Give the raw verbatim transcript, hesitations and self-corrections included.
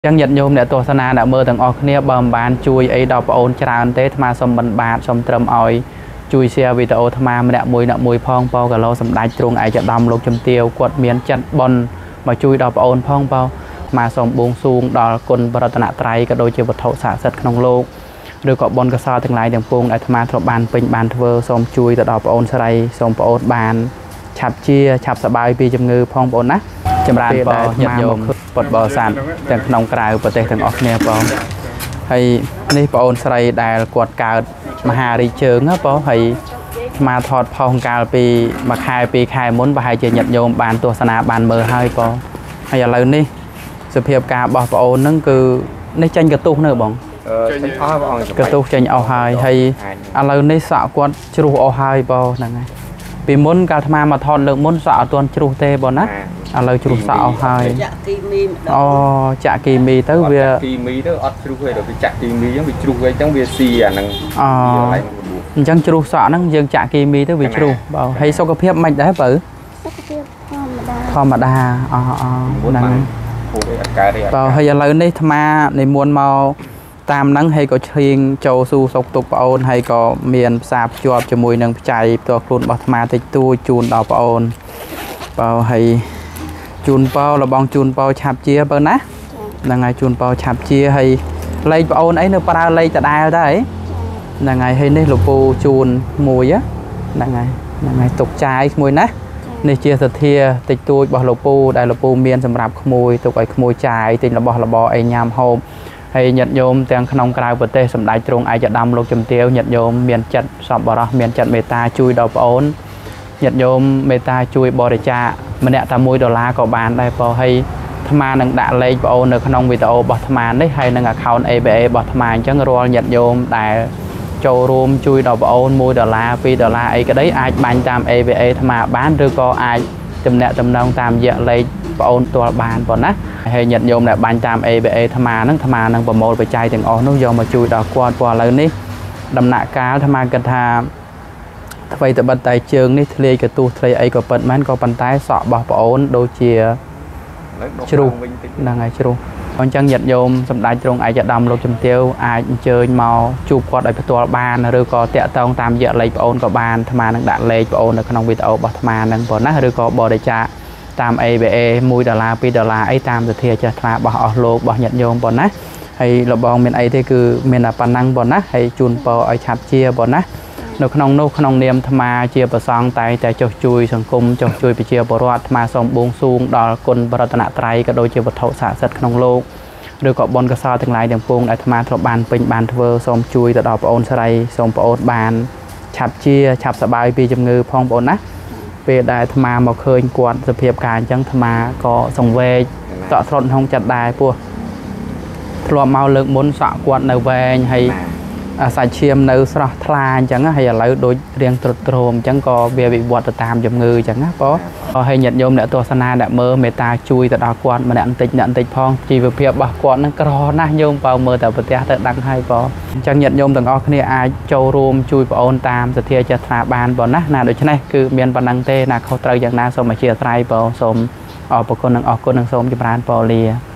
Chẳng nhận nhôm để tổ sana đã mơ thằng ở kia bầm bàn chui ấy đọc ôn tràn tế mà xong bẩn bạt xong trầm ỏi chui xe vì tổ tham mà đã mùi nợ mùi phong bao cả lâu xong đai trung ai chợ đầm lục chấm tiêu quật miến chặt bòn mà chui đọc ôn phong bao mà xong buông xuông đò côn bờ tận trái cả đôi chiều vật thổ xả sậtក្នុងលោកឬក៏បនកសោទាំងឡាយទាំងពួងដែលអាត្មាធ្លាប់បានពេញបានធ្វើសូមជួយទៅដល់បងអូនស្រីសូមបងអូនបានឆាប់ជាឆាប់សប្បាយពីជំងឺផងបងអូនណាចម្រើនបងញាតិញោមពុតបរិស័ទទាំងក្នុងក្រៅប្រទេសទាំងអស់គ្នាបងហើយនេះបងអូនស្រីដែលគាត់កើតមហារីជើងណាបងហើយអាត្មាថតផុសកាលពីមួយខែពីរខែមុនប្រហែលជាញាតិញោមបានទស្សនាបានមើលហើយបងហើយឥឡូវនេះសភាពការរបស់បងអូនហ្នឹងគឺនេះចាញ់កតុះនៅបងកតុះចេញអស់ហើយហើយឥឡូវនេះសក់គាត់ជ្រុះអស់ហើយបងហ្នឹងហើយពីមុនកាលអាត្មាមកថតលើកមុនសក់អត់ទាន់ជ្រុះទេបងណាឥឡូវជ្រុះសក់អស់ហើយចាក់គីមីអូចាក់គីមីទៅវាគីមីទៅអត់ជ្រុះទេដល់វាចាក់គីមីអញ្ចឹងវាជ្រុះវិញអញ្ចឹងវាស៊ីអាហ្នឹងអូអញ្ចឹងជ្រុះសក់ហ្នឹងយើងចាក់គីមីទៅវាជ្រុះបងហើយសុខភាពមិនដែរបើសុខភាពធម្មតាធម្មតាអូអូហ្នឹងបើហើយឥឡូវនេះអាត្មានិមន្តមកតាមហ្នឹងហើយក៏ឈៀងចូលស៊ូសុកទុកបងអូនហើយក៏មានផ្សារភ្ជាប់ជាមួយនឹងបច្ច័យផ្ទាល់ខ្លួនរបស់អាត្មាតិចតួចជូនដល់បងអូនបើហើយជូនប៉ោលបងជូនប៉ោឆាប់ជាបើណាហ្នឹងហើយជូនប៉ោឆាប់ជាហើយលេខបងអូនអីនៅប្រើលេខដដែលដែរហ្នឹងហើយហើយនេះលោកពូជូនមួយហ្នឹងហើយហ្នឹងហើយទុកចាយមួយណានេះជាសទ្ធាតិចតួចរបស់លោកពូដែលលោកពូមានសម្រាប់ក្មួយទុកឲ្យក្មួយចាយទិញរបស់របរអីញ៉ាំហូបហើយញាតិញោមទាំងក្នុងក្រៅប្រទេសសម្ដេចទ្រង់ឯកឧត្តមលោកជំទាវញាតិញោមមានចិត្តសប្បុរសមានចិត្តមេត្តាជួយដល់បងអូនញាតិញោមមេត្តាជួយបរិច្ចាគម្នាក់តែមួយដុល្លារក៏បានដែរបងហើយអាត្មានឹងដាក់លេខបងអូននៅក្នុងវីដេអូរបស់អាត្មានេះហើយនឹង account អេ ប៊ី អេ របស់អាត្មាអញ្ចឹងរាល់ញាតិញោមដែលចូលរួមជួយដល់បងអូនមួយដុល្លារពីរដុល្លារអីក្តីអាចបាញ់តាម អេ ប៊ី អេ អាត្មាបានឬក៏អាចទំនាក់ទំនងតាមរយៈលេខបងអូនផ្ទាល់បានបងណាហើយញាតិញោមដែលបាញ់តាម អេ ប៊ី អេ អាត្មាហ្នឹងអាត្មានឹងប្រមូលបច្ច័យទាំងអស់នោះយកមកជួយដល់គាត់ព្រោះឥឡូវនេះដំណាក់កាលអាត្មាគិតថាអ្វីទៅបិទតែជើងនេះធ្លាយកទុះធ្លាយអីក៏ពិតមែនក៏ប៉ុន្តែសក់របស់បងអូនដូចជាជ្រុះហ្នឹងហើយជ្រុះអញ្ចឹងញាតិញោមសម្ដេចទ្រង់ឯកឧត្តមលោកជំទាវអាចអញ្ជើញមកជួបគាត់ឲ្យផ្ទាល់បានឬក៏តាក់ទងតាមរយៈលេខបងអូនក៏បានអាត្មានឹងដាក់លេខបងអូននៅក្នុងវីដេអូរបស់អាត្មាហ្នឹងប៉ុណ្ណាឬក៏បរិច្ចាគតាម អេ ប៊ី អេ មួយដុល្លារពីរដុល្លារអីតាមសទ្ធាចេះថ្លារបស់អស់លោករបស់ញាតិញោមប៉ុណ្ណាហើយលបងមានអីទេគឺមានតែប៉ុណ្ណឹងប៉ុណ្ណាហើយជូនពរឲ្យឆាប់ជាប៉ុណ្ណានៅក្នុងនោះក្នុងនាមអាត្មាជាប្រសង់តែតែចុះជួយសង្គមចុះជួយប្រជាពលរដ្ឋអាត្មាសូមបួងសួងដល់គុណបរតនត្រ័យក៏ដូចជាវត្ថុស័ក្តិសិទ្ធិក្នុងលោកឬក៏បុណ្យកុសលទាំងឡាយទាំងពួងដែលអាត្មាធ្លាប់បានពេញបានធ្វើសូមជួយទៅដល់បងអូនស្រីសូមបងអូនបានឆាប់ជាឆាប់សប្បាយពីជំងឺផងបងអូនណាពេលដែលអាត្មាមកឃើញគាត់សភាពការអញ្ចឹងអាត្មាក៏សង្វេគតក់ស្រុតក្នុងចិត្តដែរពោះធ្លាប់មកលើកមុនសក់គាត់នៅវែងហើយសាច់ឈាមនៅស្រស់ថ្លាអញ្ចឹងហើយឥឡូវដូចរៀងទ្រុឌទ្រោមអញ្ចឹងក៏វាវិវត្តទៅតាមជំងឺអញ្ចឹងណាបងហើយញាតិញោមអ្នកទស្សនាអ្នកមើលមេត្តាជួយទៅដល់គាត់ម្នាក់បន្តិចអ្នកបន្តិចផងជីវភាពរបស់គាត់នឹងក្រណាស់ញោមបើមើលតែប្រទេសទៅដឹងហើយបងអញ្ចឹងញាតិញោមទាំងអស់គ្នាអាចចូលរួមជួយបងអូនតាមសទ្ធាចេះថ្លាបានបងណាណាដូច្នេះគឺមានប៉ុណ្ណឹងទេណាខុសត្រូវយ៉ាងណាសូមអធិស្ឋានបងសូមអរគុណនិងអរគុណនិងសូមចម្រើនពរលា